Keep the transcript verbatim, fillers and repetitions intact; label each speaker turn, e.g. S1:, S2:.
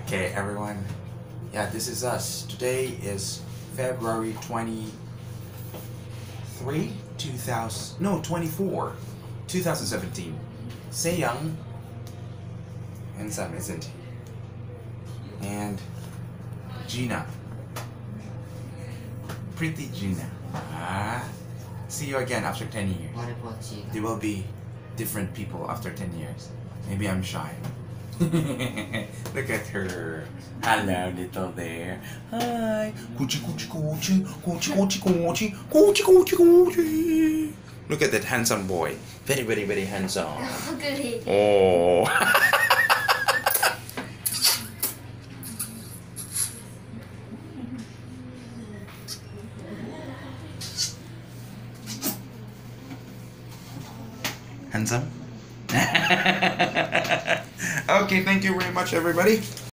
S1: Okay, everyone. Yeah, this is us. Today is February twenty-third, two thousand. No, twenty-four, two thousand seventeen. Seyoung, handsome, isn't he? And Gina, pretty Gina. Ah, see you again after ten years.
S2: What about Gina?
S1: They will be different people after ten years. Maybe I'm shy. Look at her. Hello, little bear. Hi. Coochie, coochie, coochie, coochie, coochie, coochie, coochie, coochie, coochie. Look at that handsome boy. Very, very, very handsome.
S2: Oh, goody.
S1: Oh. Handsome? Okay, thank you very much, everybody.